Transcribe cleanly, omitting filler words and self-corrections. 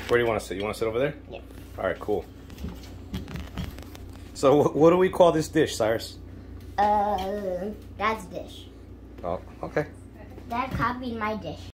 Where do you want to sit? You want to sit over there? Yeah. All right, cool. So what do we call this dish, Cyrus? Dad's dish. Oh, okay. Dad copied my dish.